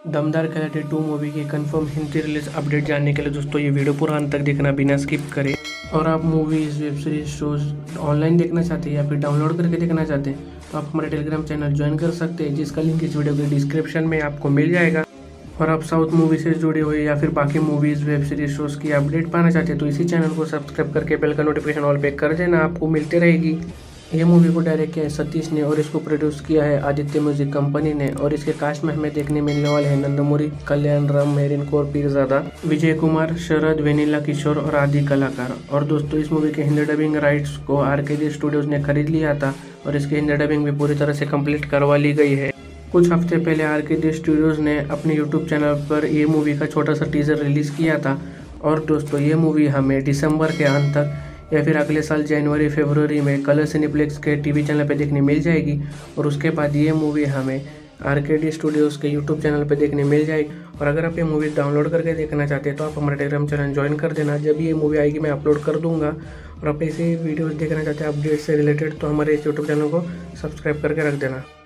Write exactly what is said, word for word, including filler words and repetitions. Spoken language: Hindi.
दमदार खिलाड़ी टू मूवी की कंफर्म हिंदी रिलीज अपडेट जानने के लिए दोस्तों ये वीडियो पूरा अंत तक देखना बिना स्किप करें। और आप movies, web series, shows online देखना चाहते हैं या फिर डाउनलोड करके देखना चाहते हैं तो आप हमारे टेलीग्राम चैनल ज्वाइन कर सकते हैं, जिसका लिंक इस वीडियो के डिस्क्रिप्शन में आपको मिल जाएगा। और आप साउथ मूवी से जुड़े हुए या फिर बाकी मूवीज़, वेब सीरीज, शोज की अपडेट पाना चाहते हैं तो इसी चैनल को सब्सक्राइब करके बेल का नोटिफिकेशन ऑल पे कर देना, आपको मिलती रहेगी। ये मूवी को डायरेक्ट किया है सतीश ने और इसको प्रोड्यूस किया है आदित्य म्यूजिक कंपनी ने। और इसके कास्ट में हमें देखने मिलने वाले हैं नंदमुरी, कल्याण राम, मेहरीन कौर पीरजादा, विजय कुमार, शरद, वेनिला किशोर और आदि कलाकार। और दोस्तों इस मूवी के हिंदी डबिंग राइट्स को आरकेडी स्टूडियोज ने खरीद लिया था और इसकी हिंदी डबिंग भी पूरी तरह से कंप्लीट करवा ली गई है। कुछ हफ्ते पहले आरकेडी स्टूडियोज ने अपने यूट्यूब चैनल पर ये मूवी का छोटा सा टीजर रिलीज किया था। और दोस्तों ये मूवी हमें दिसंबर के अंत तक या फिर अगले साल जनवरी फरवरी में कलर सिनेप्लेक्स के टीवी चैनल पे देखने मिल जाएगी। और उसके बाद ये मूवी हमें आरकेडी स्टूडियोज़ के यूट्यूब चैनल पे देखने मिल जाएगी। और अगर आप ये मूवी डाउनलोड करके देखना चाहते हैं तो आप हमारे टेलीग्राम चैनल ज्वाइन कर देना। जब ये मूवी आएगी मैं अपलोड कर दूंगा। और आप ऐसे वीडियोज़ देखना चाहते हैं अपडेट से रिलेटेड तो हमारे इस यूट्यूब चैनल को सब्सक्राइब करके रख देना।